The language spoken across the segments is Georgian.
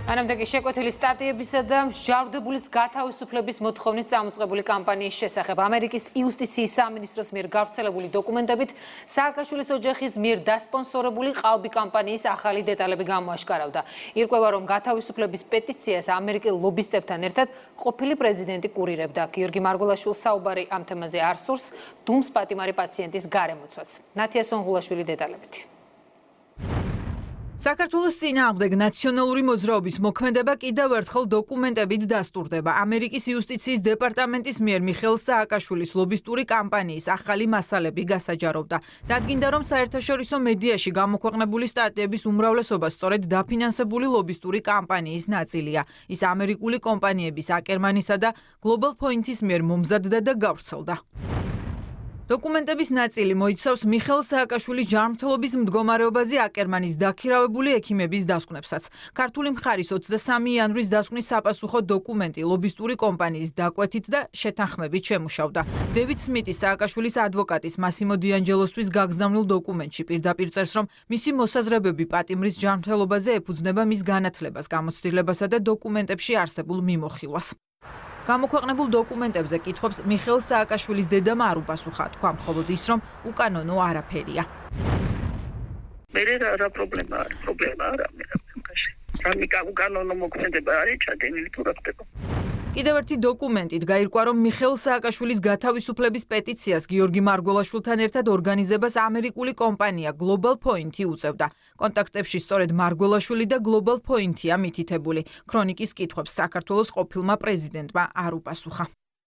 მანამდე შეკვეთილი სტატიებისა და მსჯავრდებულის გათავისუფლების მოთხოვნის წამოწყებული კამპანიის შესახებ ამერიკის იუსტიციის სამინისტროს მიერ გავრცელებული დოკუმენტებით სააკაშვილის ოჯახის მიერ დასპონსორებული ყალბი კამპანიის ახალი დეტალები გამოაშკარავდა. ირკვევა, რომ გათავისუფლების პეტიციას ამერიკელ ლობისტებთან ერთად ყოფილი პრეზიდენტი კურირებდა. გიორგი მარგველაშვილს საუბარი ამ თემაზე არ სურს, დუმს პატიმარი პაციენტის გარემოცვაც. ნათია სონღულაშვილი დეტალებით. საქართველოს წინააღმდეგ ნაციონალური მოძრაობის მოქმედება კიდევ ერთხელ დოკუმენტებით დასტურდება. ამერიკის იუსტიციის დეპარტამენტის მიერ მიხეილ სააკაშვილის ლობისტური კამპანიის ახალი მასალები გასაჯაროვდა. დადგინდა, რომ საერთაშორისო მედიაში გამოქვეყნებული სტატიების უმრავლესობა სწორედ დაფინანსებული ლობისტური კამპანიის ნაწილია. ის ამერიკული კომპანიების აკერმანისა და Global Point-ის მიერ მომზადდა და გავრცელდა. დოკუმენტების ნაწილი მოიცავს მიხეილ სააკაშვილის ჯანმრთელობის მდგომარეობაზე აკერმანის დაქირავებული ექიმების დასკვნებსაც. ქართული მხარის 23 იანვრის დასკვნის საპასუხო დოკუმენტი ლობისტური კომპანიის დაკვეთით და შეთანხმებით შემუშავდა. დევიდ სმიტი სააკაშვილის ადვოკატის მასიმო დიანჯელოსთვის გაგზავნილ დოკუმენტში პირდაპირ წერს, რომ მისი მოსაზრებები პატიმრის ჯანმრთელობაზე ეფუძნება მის განათლებას, გამოცდილებასა და დოკუმენტებში არსებულ მიმოხილვას. გამოქვეყნებულ დოკუმენტებზე კითხვებს მიხეილ სააკაშვილის დედამ არ უპასუხა, თქვა მხოლოდ ის, რომ უკანონო არაფერია. მე რა პრობლემა არა რა უკანონო მოქმედება არის ჩადენილი თუ რა ხდება. კიდევ ერთი დოკუმენტით გაირკვა, რომ მიხეილ სააკაშვილის გათავისუფლების პეტიციას გიორგი მარგველაშვილთან ერთად ორგანიზებას ამერიკული კომპანია Global Point-ი უწევდა. კონტაქტებში სწორედ მარგველაშვილი და Global Point-ია მითითებული. ქრონიკის კითხვებს საქართველოს ყოფილმა პრეზიდენტმა არ უპასუხა.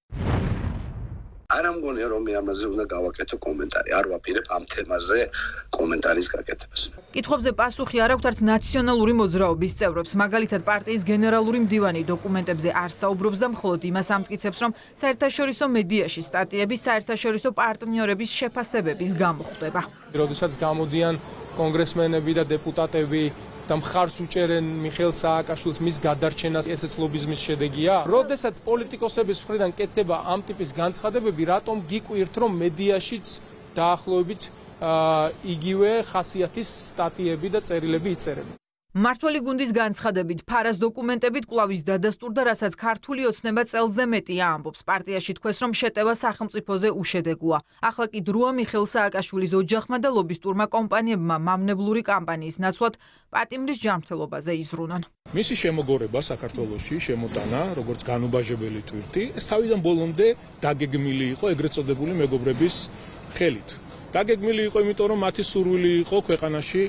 არ ამგონია, რომ მე ამაზე უნდა გავაკეთო კომენტარი. არ ვაპირებ ამ თემაზე კომენტარის გაკეთებას. კითხვებზე პასუხი არ აქვთ არც ნაციონალური მოძრაობის წევრებს. მაგალითად, პარტიის გენერალური მდივანი დოკუმენტებზე არ საუბრობს და მხოლოდ იმას ამტკიცებს, რომ საერთაშორისო მედიაში სტატიები საერთაშორისო პარტნიორების შეფასებების გამო ხდება. როდესაც გამოდიან კონგრესმენები და დეპუტატები და მხარს უჭერენ მიხეილ სააკაშვილს მის გადარჩენას, ესეც ლობიზმის შედეგია. როდესაც პოლიტიკოსების მხრიდან კეთდება ამ ტიპის განცხადებები, რატომ გიკვირთ, რომ მედიაშიც დაახლოებით იგივე ხასიათის სტატიები და წერილები იწერება? მმართველი გუნდის განცხადებით, ფარას დოკუმენტებით კვლავის დადასტურდა, რასაც ქართული ოცნება წელზე მეტია ამბობს. პარტიაში თქვეს, რომ შეტევა სახელმწიფოზე უშედეგოა. ახლა კი დროა მიხეილ სააკაშვილის ოჯახმა და ლობისტურმა კომპანიებმა მამნებლური კამპანიის ნაცვლად პატიმრის ჯანმრთელობაზე იზრუნონ. მისი შემოგორება საქართველოში შემოტანა, როგორც განუბაჟებელი ტვირთი, ეს თავიდან ბოლომდე დაგეგმილი იყო ეგრეთ წოდებული მეგობრების ხელით. დაგეგმილი იყო, იმიტომ რომ მათი სურვილი იყო ქვეყანაში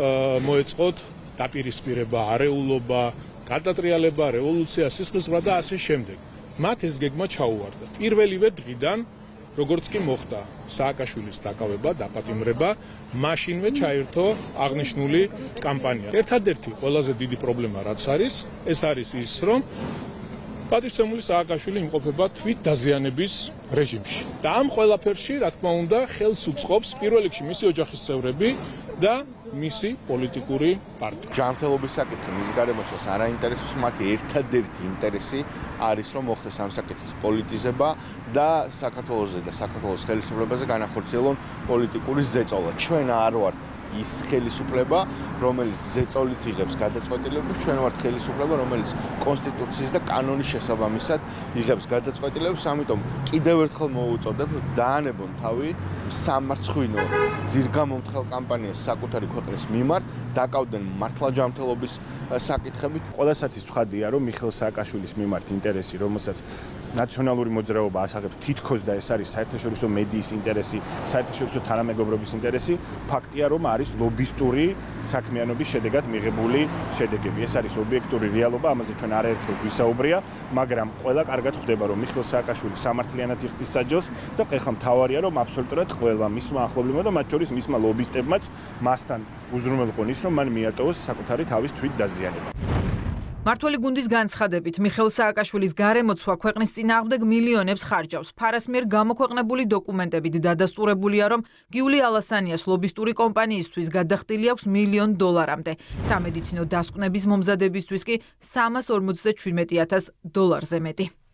მოეწყოთ დაპირისპირება, არეულობა, გადატრიალება, რევოლუცია, სისხლისღვრა და ასე შემდეგ. მათ ეს გეგმა ჩაუვარდა. პირველივე დღიდან, როგორც კი მოხდა სააკაშვილის დაკავება, დაპატიმრება, მაშინვე ჩაირთო აღნიშნული კამპანია. ერთადერთი ყველაზე დიდი პრობლემა რაც არის, ეს არის ის, რომ პატივცემული სააკაშვილი იმყოფება თვით დაზიანების რეჟიმში. და ამ ყველაფერში, რა თქმა უნდა, ხელს უწყობს პირველ რიგში მისი ოჯახის წევრები და მისი პოლიტიკური პარტია. ჯანმრთელობის საკითხი მის გარემოცვას არ აინტერესებს, მათი ერთადერთი ინტერესი არის, რომ მოხდეს ამ საკითხის პოლიტიზება და საქართველოსზე და საქართველოს ხელისუფლებაზე განახორციელონ პოლიტიკური ზეწოლა. ჩვენ არ ვართ ის ხელისუფლება, რომელიც ზეწოლით იღებს გადაწყვეტილებებს, ჩვენ ვართ ხელისუფლება, რომელიც კონსტიტუციის და კანონის შესაბამისად იღებს გადაწყვეტილებებს, ამიტომ კიდევ ერთხელ მოვუწოდებ, დაანებონ თავი სამარცხვინო ძირგამომთხელ კამპანიას საკუთარი ქვეყნის მიმართ, დაკავდნენ მართლა ჯანმრთელობის საკითხებით. ყველასათვის ცხადია, რომ მიხეილ სააკაშვილის მიმართ ინტერესი, რომელსაც ნაციონალური მოძრაობა ასახებს, თითქოს და ეს არის საერთაშორისო მედიის ინტერესი, საერთაშორისო თანამეგობრობის ინტერესი, ფაქტია, რომ არის ლობისტური საქმიანობის შედეგად მიღებული შედეგები. ეს არის ობიექტური რეალობა, ამაზე ჩვენ არაერთხელ გვისაუბრია, მაგრამ ყველა კარგად ხვდება, რომ მიხეილ სააკაშვილი სამართლიანად იხდის საჯელს და ეხლა მთავარია, რომ აბსოლუტურად ყველა მისმა ახლობლებმა და მათ შორის მისმა ლობისტებმაც მასთან უზრუნველყონ ის, რომ მან მიატოვოს საკუთარი თავის თვით დაზიანება. მმართველი გუნდის განცხადებით, მიხეილ სააკაშვილის გარემოცვა ქვეყნის წინააღმდეგ მილიონებს ხარჯავს. ფარას მიერ გამოქვეყნებული დოკუმენტებით დადასტურებულია, რომ გიული ალასანიას ლობისტური კომპანიისთვის გადახდილი აქვს $1,000,000-მდე. სამედიცინო დასკვნების მომზადებისთვის კი $347,000 მეტი.